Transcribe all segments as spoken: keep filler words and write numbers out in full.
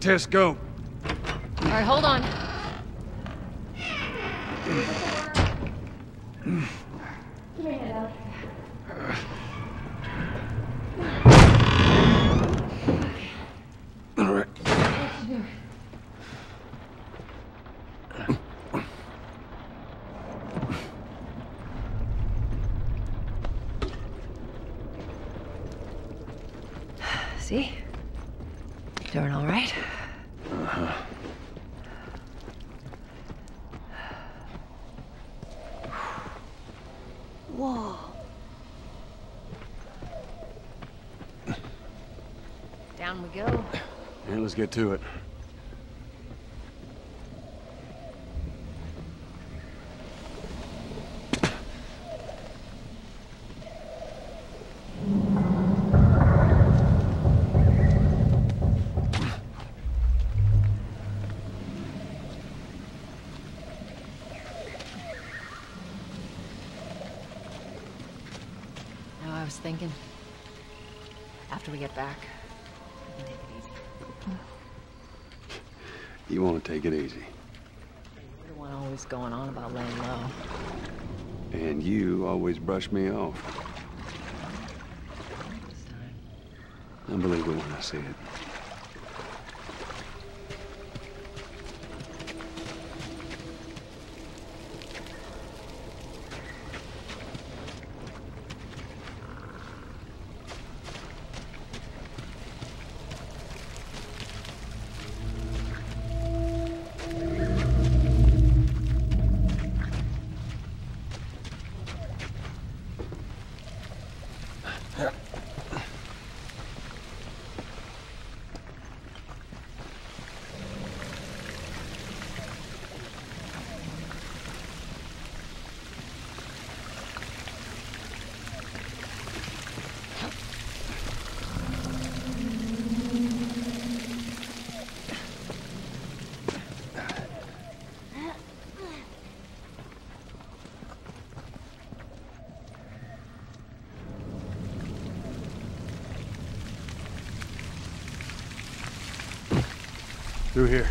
Tess, go. All right, hold on. All right. See? Doing all right? Uh-huh. Whoa. Down we go. Yeah, let's get to it. I was thinking, after we get back, we can take it easy. You want to take it easy. You're the one always going on about laying low. And you always brush me off. This time. I believe it when I see it. Through here.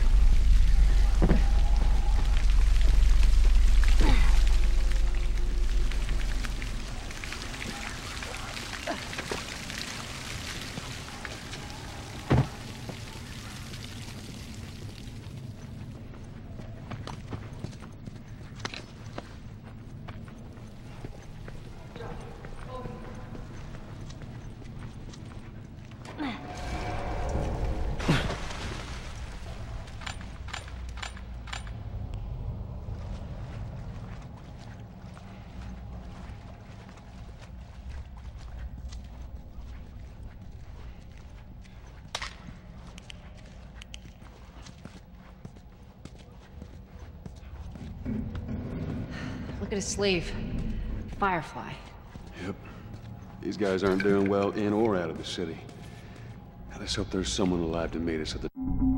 Look at his sleeve. Firefly. Yep. These guys aren't doing well in or out of the city. Let's hope there's someone alive to meet us at the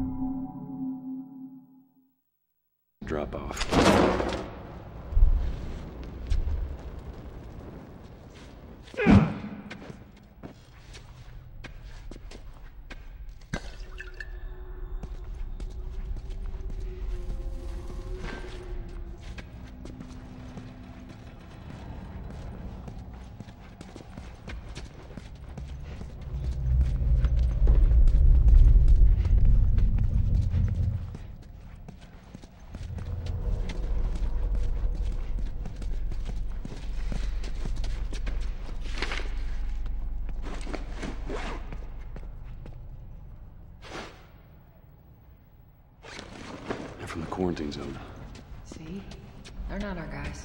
drop off. From the quarantine zone. See? They're not our guys.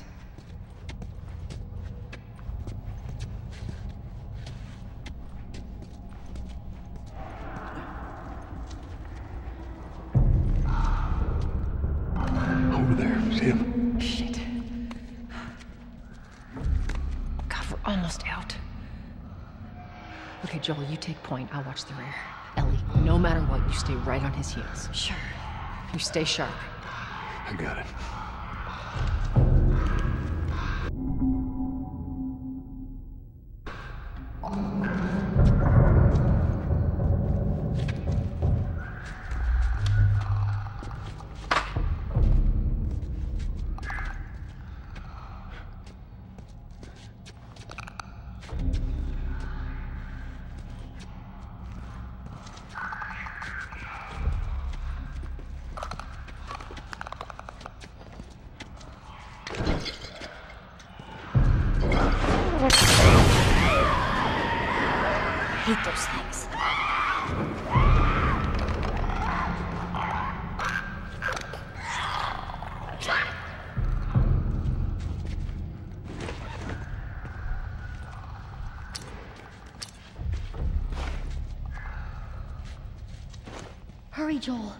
Over there, see him? Shit. God, we're almost out. Okay, Joel, you take point. I'll watch the rear. Ellie, no matter what, you stay right on his heels. Sure. You stay sharp. I got it. hate those things. Hurry, Joel.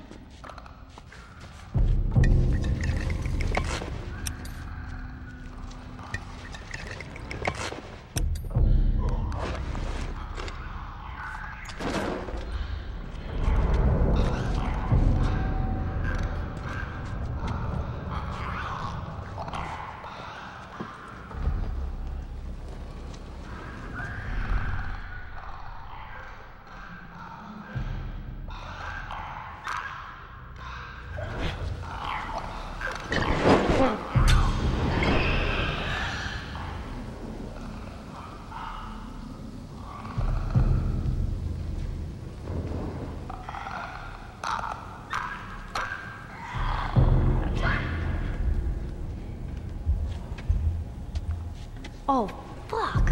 Oh, fuck.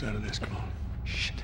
us out of this. Come on. Shit.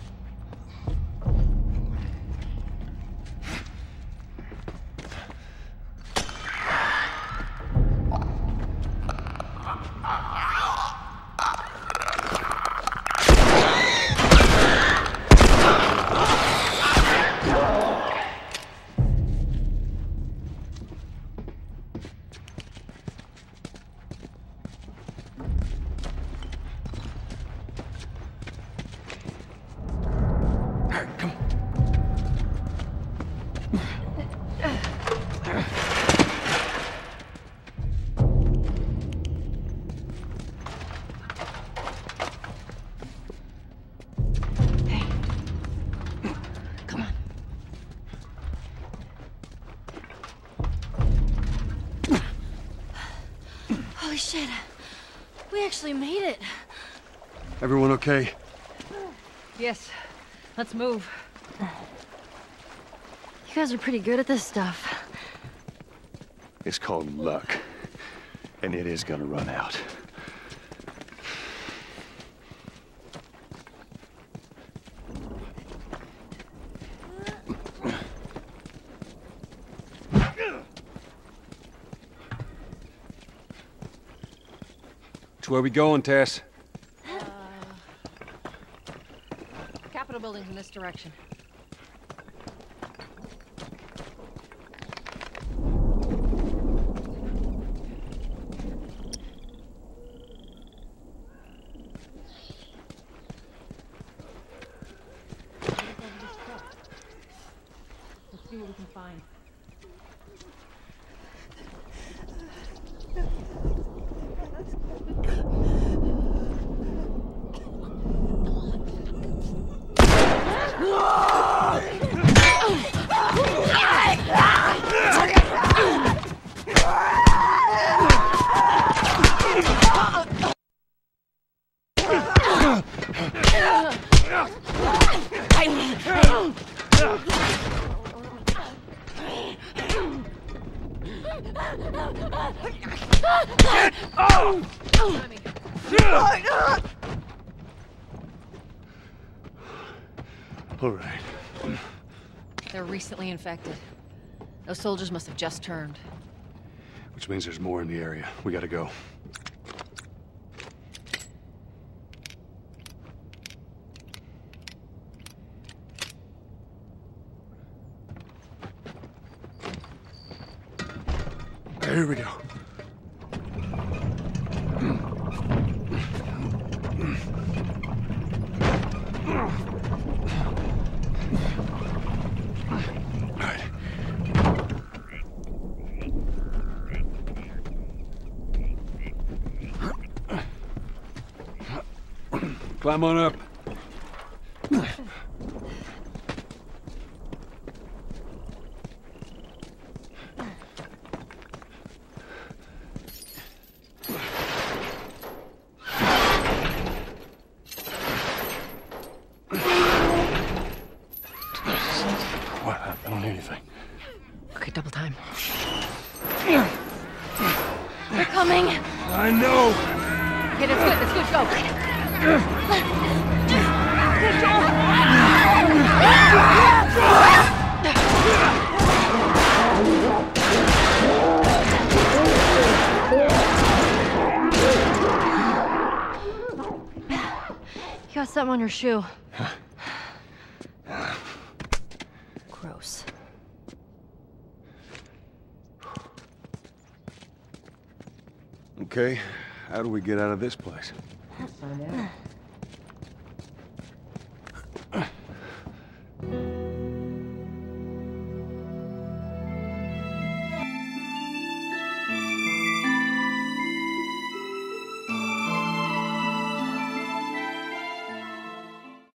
Holy shit. We actually made it. Everyone okay? Yes. Let's move. You guys are pretty good at this stuff. It's called luck. And it is gonna run out. Where we going, Tess? Uh, Capitol building's in this direction. Let's see what we can find. All right. They're recently infected. Those soldiers must have just turned. Which means there's more in the area. We gotta go. Here we go. Climb on up. What? I don't hear anything. Okay, double time. They're coming. I know. Okay, that's good, that's good, go. You got something on your shoe. Gross. Okay, how do we get out of this place? Find out.